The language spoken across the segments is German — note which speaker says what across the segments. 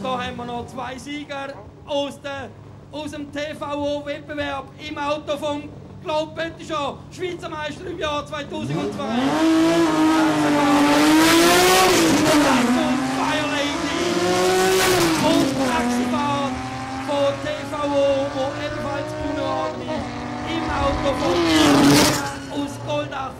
Speaker 1: da haben wir noch zwei Sieger aus dem TVO-Wettbewerb im Auto von Claude Petitjean, Schweizer Meister im Jahr 2002. Fire Lady und Taxifahrt von TVO, wo ebenfalls gewonnen worden ist, im Auto von aus Goldach.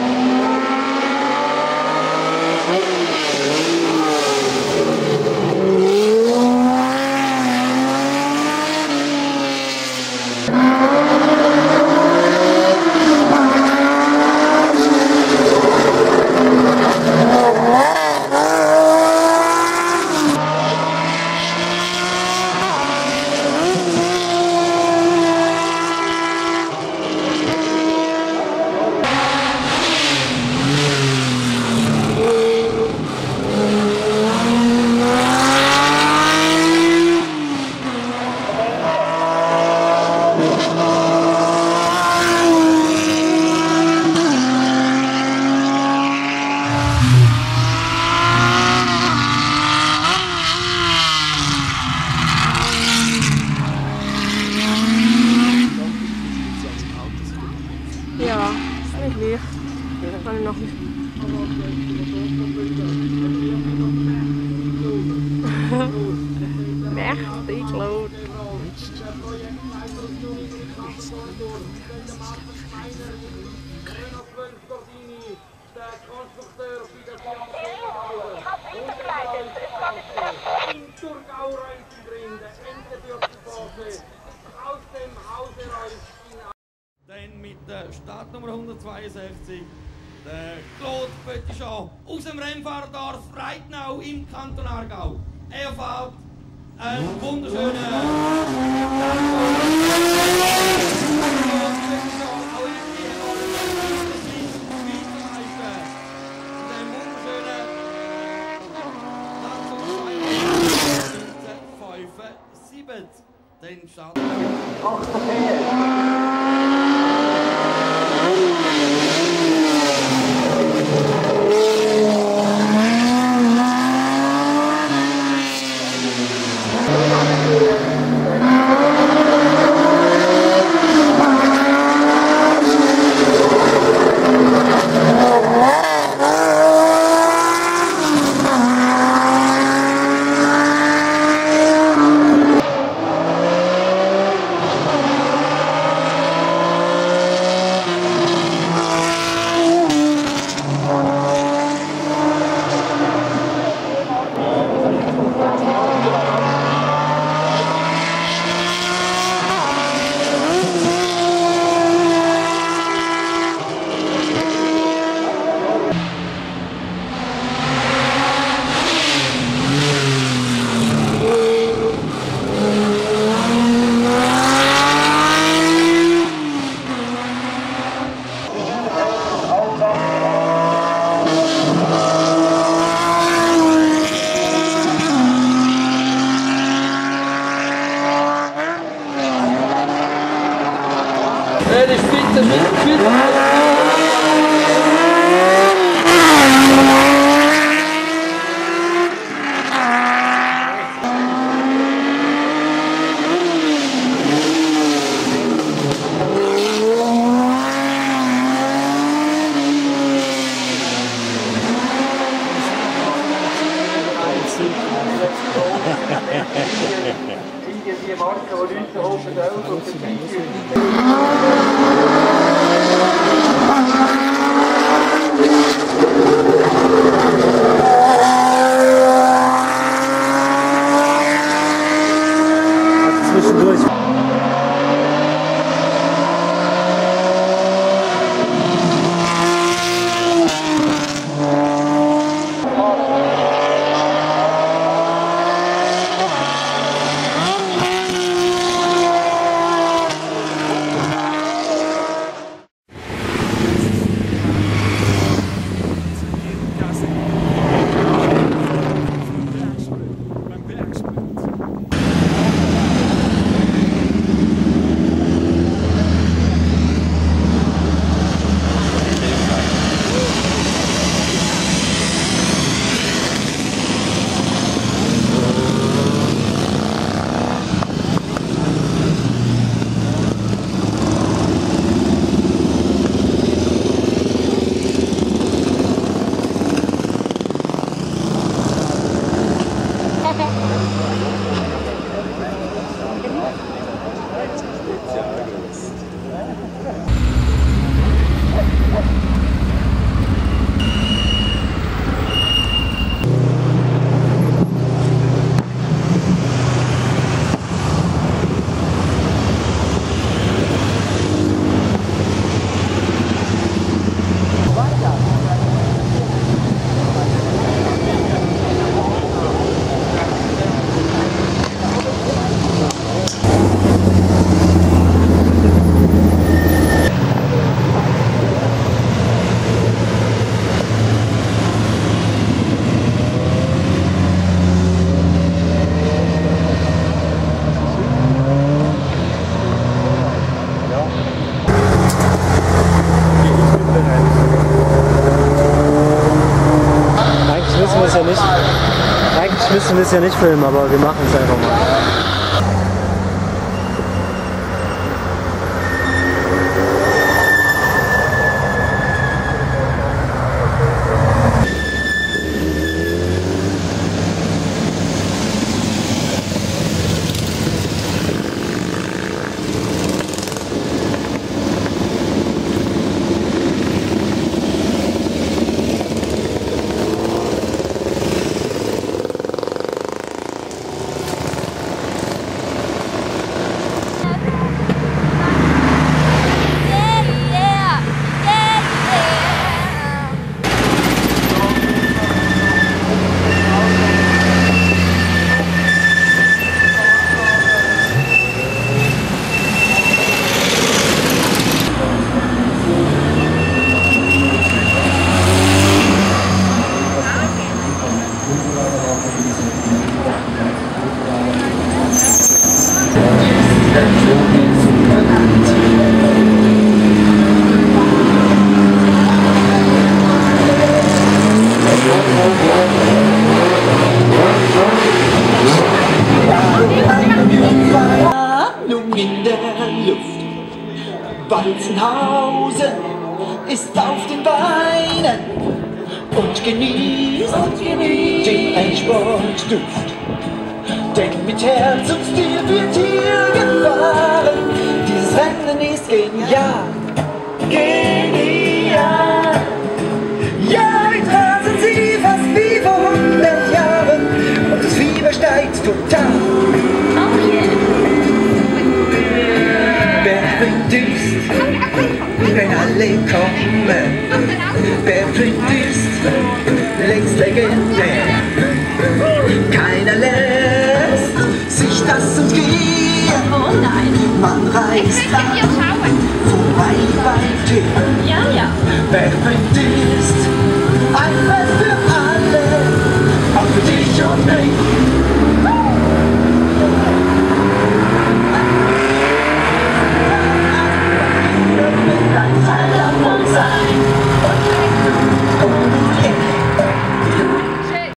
Speaker 2: Ja, ist nicht leicht. Kann ich noch nicht. Mächtig laut.
Speaker 1: Dann mit der Startnummer 162, der Claude Petitjean aus dem Rennfahrerdorf Reitnau im Kanton Aargau. Er fährt einen wunderschönen den Start.
Speaker 3: Er ist Vize. Die Marke, die Leute oben drauf und
Speaker 4: zwischendurch. Eigentlich müssen wir es ja nicht filmen, aber wir machen es einfach mal.
Speaker 5: In der Luft. Walzenhausen ist auf den Beinen und genießt den Einsportduft. Denn mit Herz und Stil wird hier gefahren. Dieses Rennen ist genial, genial. Ja, jetzt rasen sie fast wie vor 100 Jahren und das Fieber steigt total. Wenn alle kommen, wer Print ist längst legendär. Keiner lässt sich das entgehen.
Speaker 6: Oh nein.
Speaker 5: Man reist an, vorbei bei dir.
Speaker 6: Ja, ja.
Speaker 5: Wer Print ist